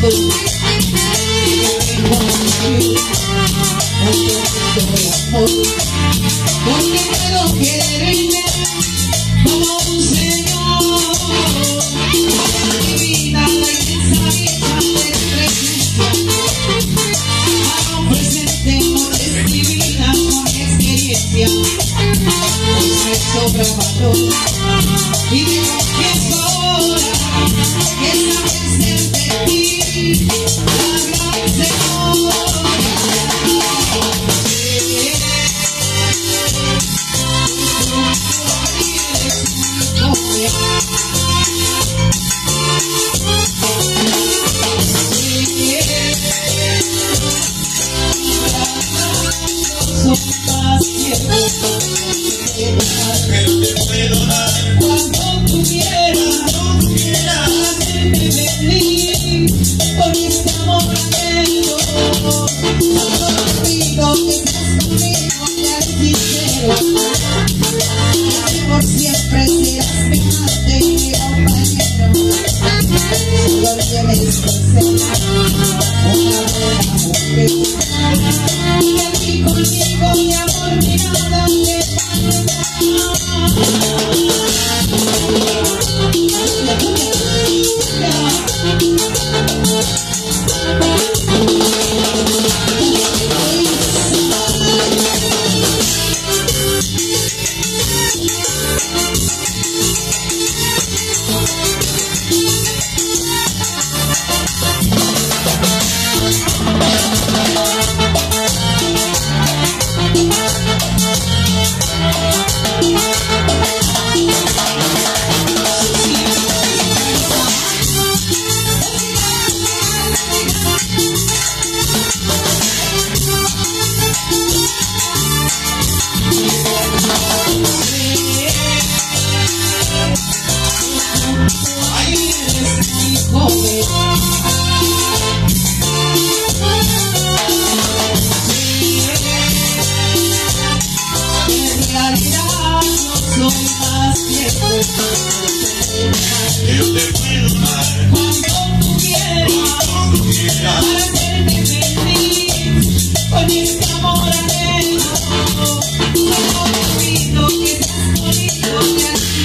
porque puedo quererme como un señor. Mi vida, la inmensa dicha de tu presencia, hago presente modestia divina con experiencia, me sobra valor y te confieso ahora que esa presencia de ti, la gran Señora. Pero te puedo dar cuando tú quieras hacerme feliz con este amor anhelo. Solo te pido que estés conmigo, seas sincero, que por siempre serás mi amante y mi compañero. Solo debes ser una buena mujer, y aquí conmigo, mi amor, mi nada te falta. yo te puedo dar cuando tú quieras hacerte feliz con este amor anhelo. Solo te pido que seas conmigo, que así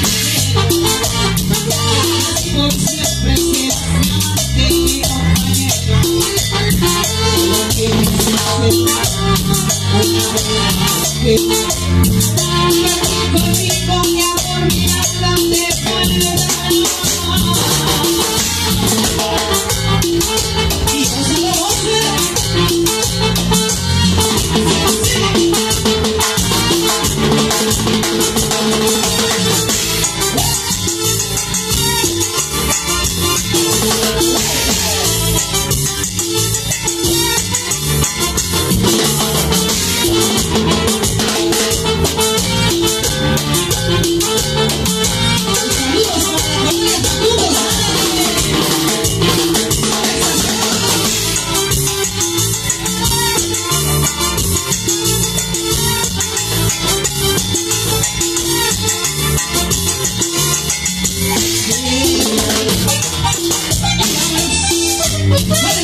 por siempre serás mi amante y mi compañero. Solo tienes que ser una buena mujer. Aquí conmigo, mi amor, mi alma te puede dar. Y eso lo voy a hacer. What?